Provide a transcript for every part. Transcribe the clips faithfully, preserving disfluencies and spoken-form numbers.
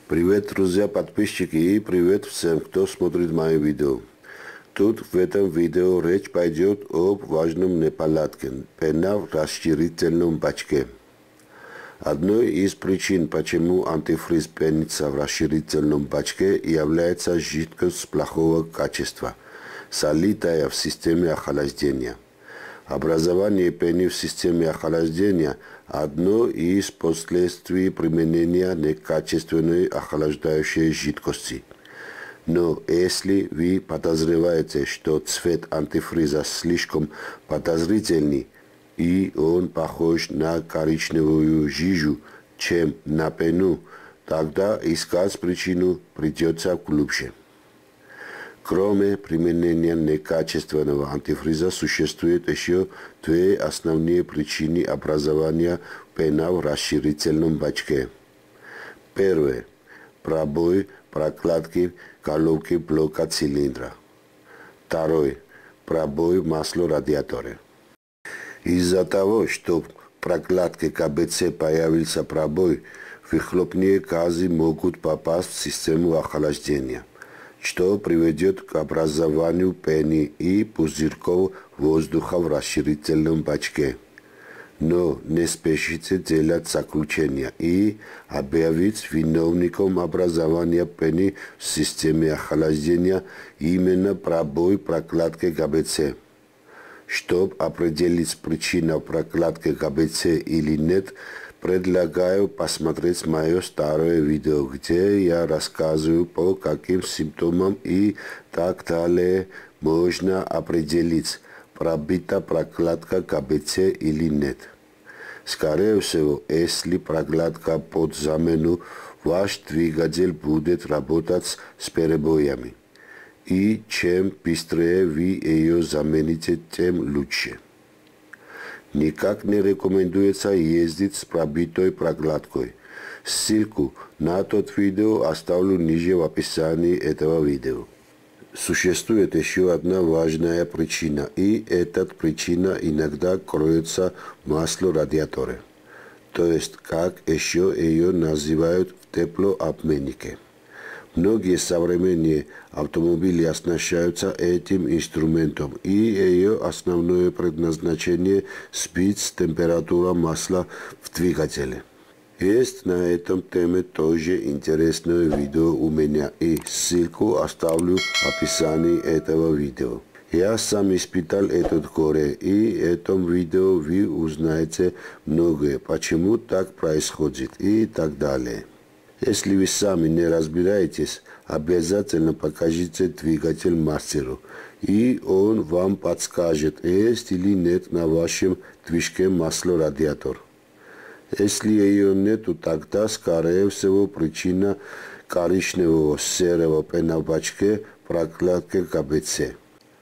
Привет, друзья, подписчики, и привет всем, кто смотрит мои видео. Тут в этом видео речь пойдет об важном неполадке – пена в расширительном бачке. Одной из причин, почему антифриз пенится в расширительном бачке, является жидкость плохого качества, солитая в системе охлаждения. Образование пены в системе охлаждения – одно из последствий применения некачественной охлаждающей жидкости. Но если вы подозреваете, что цвет антифриза слишком подозрительный и он похож на коричневую жижу, чем на пену, тогда искать причину придется глубже. Кроме применения некачественного антифриза существуют еще две основные причины образования пена в расширительном бачке. Первое – пробой прокладки головки блока цилиндра. Второе – пробой в маслорадиаторе. Из-за того, что в прокладке ка бэ цэ появился пробой, выхлопные газы могут попасть в систему охлаждения, что приведет к образованию пены и пузырьков воздуха в расширительном бачке. Но не спешите делать заключения и объявить виновником образования пены в системе охлаждения именно пробой прокладки ка бэ цэ. Чтобы определить причину прокладки ка бэ цэ или нет, предлагаю посмотреть мое старое видео, где я рассказываю, по каким симптомам и так далее можно определить, пробита прокладка ка бэ цэ или нет. Скорее всего, если прокладка под замену, ваш двигатель будет работать с перебоями. И чем быстрее вы ее замените, тем лучше. Никак не рекомендуется ездить с пробитой прокладкой. Ссылку на тот видео оставлю ниже в описании этого видео. Существует еще одна важная причина, и эта причина иногда кроется в маслорадиаторе, то есть, как еще ее называют, в теплообменнике. Многие современные автомобили оснащаются этим инструментом, и ее основное предназначение – сбить температуру масла в двигателе. Есть на этом теме тоже интересное видео у меня, и ссылку оставлю в описании этого видео. Я сам испытал этот горе, и в этом видео вы узнаете многое, почему так происходит и так далее. Если вы сами не разбираетесь, обязательно покажите двигатель мастеру, и он вам подскажет, есть или нет на вашем движке маслорадиатор. Если ее нету, тогда, скорее всего, причина коричневого серого пена в бачке прокладки ка бэ цэ.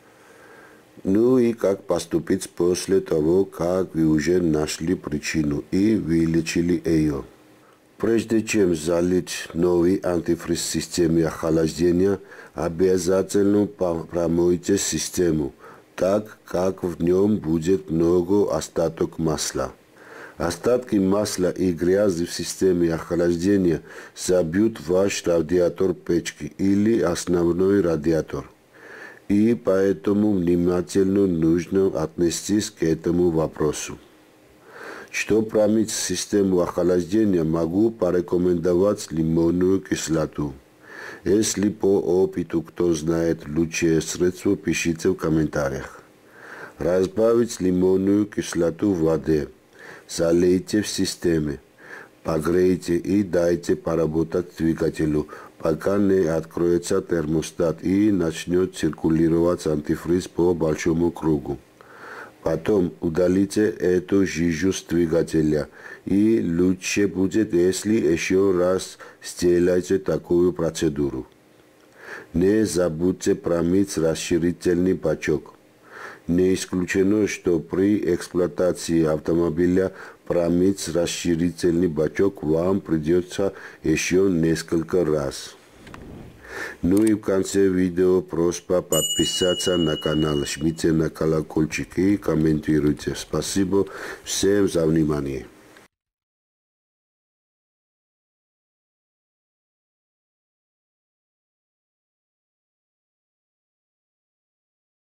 Ну и как поступить после того, как вы уже нашли причину и вылечили ее. Прежде чем залить новый антифриз в системе охлаждения, обязательно промойте систему, так как в нем будет много остаток масла. Остатки масла и грязи в системе охлаждения забьют ваш радиатор печки или основной радиатор. И поэтому внимательно нужно отнестись к этому вопросу. Чтобы промыть систему охлаждения, могу порекомендовать лимонную кислоту. Если по опыту кто знает лучшее средство, пишите в комментариях. Разбавить лимонную кислоту в воде. Залейте в системе. Погрейте и дайте поработать двигателю, пока не откроется термостат и начнет циркулировать антифриз по большому кругу. Потом удалите эту жижу с двигателя, и лучше будет, если еще раз сделаете такую процедуру. Не забудьте промыть расширительный бачок. Не исключено, что при эксплуатации автомобиля промыть расширительный бачок вам придется еще несколько раз. Ну и в конце видео просьба подписаться на канал, жмите на колокольчик и комментируйте. Спасибо всем за внимание.